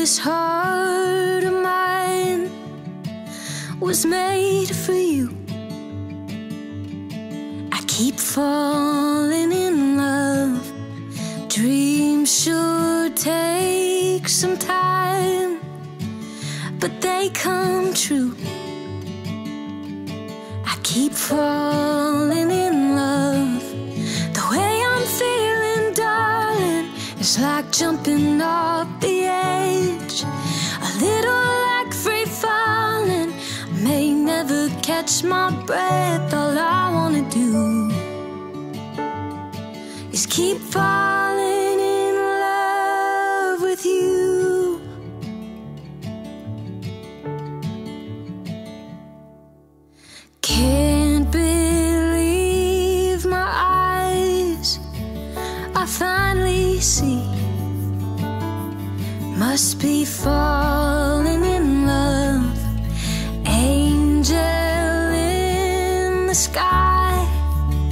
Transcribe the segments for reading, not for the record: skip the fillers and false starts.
this heart of mine was made for you. I keep falling in love. Dreams sure take some time, but they come true. I keep falling in love. The way I'm feeling, darling, it's like jumping off the edge. A little like free falling. I may never catch my breath. All I wanna do is keep falling in love with you. Can't believe my eyes, I finally see. Must be falling in love. Angel in the sky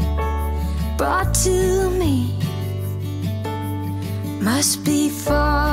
brought to me. Must be falling